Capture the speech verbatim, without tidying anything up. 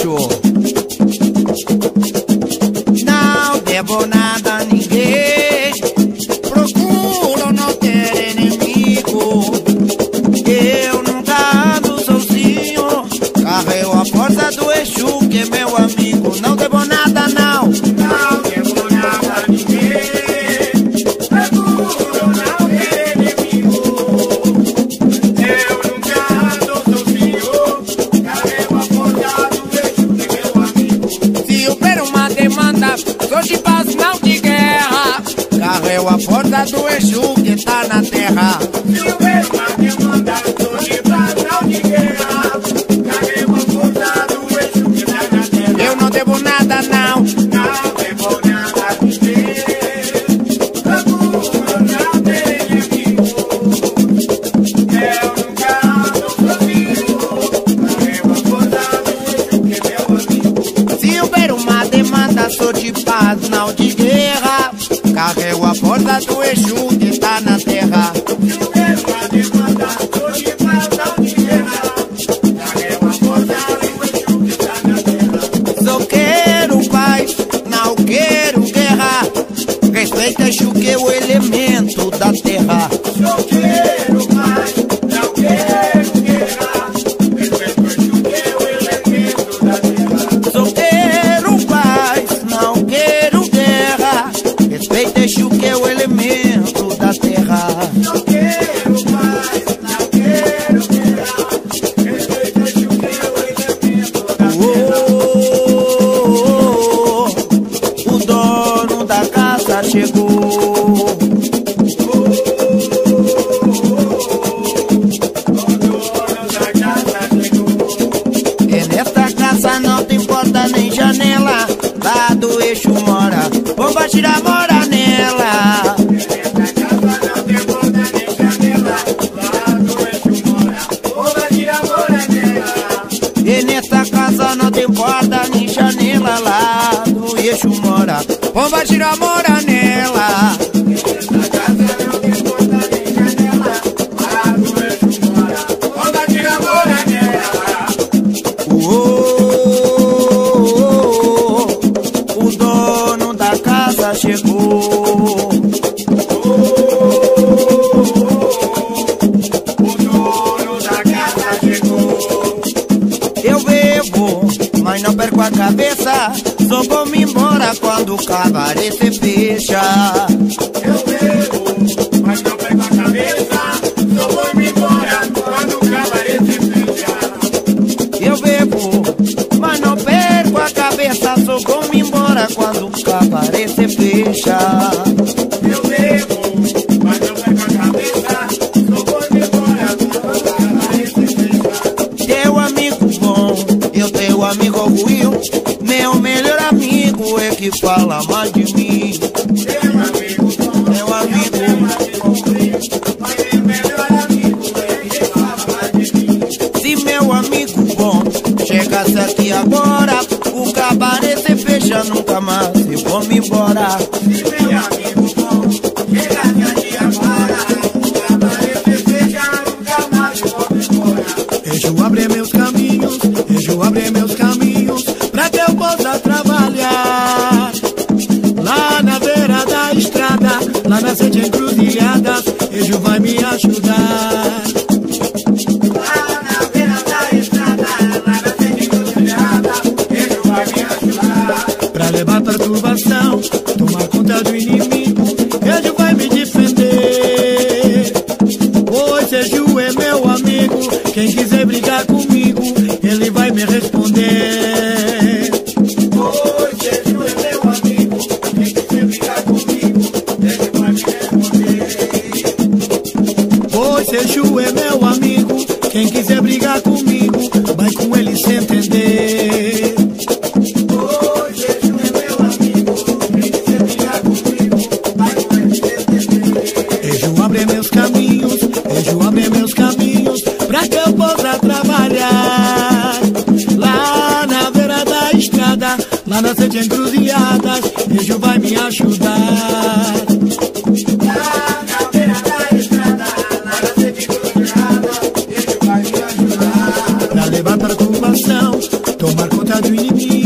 eixo. Não devo nada a ninguém, procuro não ter inimigo. Eu nunca ando sozinho, carrego a força do eixo que é meu amigo. Não devo nada não, não devo nada a ninguém, procuro não ter inimigo. Eu nunca ando sozinho, carrego a força do eixo que é meu amigo. Se houver uma demanda, sou de paz, não de guerra, carrego a força do eixo que tá na terra. Se houver uma demanda, sou de paz, não de guerra, carrego a força do eixo que tá na terra. Eu não devo nada não, não devo nada a ninguém, procuro não ter inimigo. Eu nunca ando sozinho, carrego a força do eixo que é meu amigo. Se houver uma demanda, sou de paz, não de guerra, carrego a força do eixo que tá na terra. Se houver uma demanda, sou de paz, não de guerra, carrego a força do eixo que tá na terra. Só quero paz, não quero guerra, respeita eixo que é o elemento da terra. Só quero paz, não quero guerra, respeita eixo que é o elemento da terra. Só quero paz, não quero guerra, respeita eixo que é o elemento da terra. Não quero paz, não quero guerra, respeita eixo que é o elemento da terra. Oh, o dono da casa chegou. O dono da casa chegou. E nesta casa não tem porta nem janela, lá do eixo mora, bomba tira mora nela. Nesta casa não tem porta nem janela, lá do eixo mora, bomba tira mora nela. E nesta casa não tem porta nem janela, lá do eixo mora, bomba tira mora nela. Nesta casa não tem porta nem janela, lá do eixo mora, bomba tira mora nela. Oh, o dono da casa chegou. O dono da casa chegou. Eu bebo, mas não perco a cabeça, só vou me embora quando o cabaré se fecha. Eu bebo, mas não perco a cabeça, só vou me embora quando o cabaré se fecha. Eu bebo, mas não perco a cabeça, só vou me embora quando o cabaré se fecha. Eu bebo, mas não perco a cabeça, só vou me embora quando o cabaré se fecha. Teu amigo bom, eu teu amigo ruim, meu melhor amigo é que fala mais de mim. Teu amigo bom, meu amigo, mas meu melhor amigo é que fala mais de mim. Se meu amigo bom chegasse aqui agora, o cabaré se fecha, nunca mais eu vou me embora. Se meu amigo bom chegasse aqui agora, o cabaré se fecha, nunca mais eu vou me embora. Eixo abre meus caminhos, eixo abre meus caminhos, pra que eu possa trabalhar. Lá na beira da estrada, lá na sede encruzilhadas, eixo vai me ajudar. Lá na beira da estrada, lá na sede encruzilhadas, eixo vai me ajudar. Pra levar perturbação, tomar conta do inimigo, eixo vai me defender. Pois eixo é meu amigo, quem quiser brigar comigo, ele vai me responder. Pois eixo é meu amigo, quem quiser brigar comigo, ele vai me responder. Pois eixo é meu amigo, quem quiser brigar comigo, vai com ele se entender. Pois eixo é meu amigo, quem quiser brigar comigo, vai com ele se entender. Eixo abre meus caminhos, eixo abre meus caminhos, pra que eu possa trabalhar. Lá na beira da estrada, lá na sede encruzilhadas, eixo vai me ajudar. Lá na beira da estrada, lá na sede encruzilhadas, eixo vai me ajudar. Pra levar perturbação, tomar conta conta do inimigo.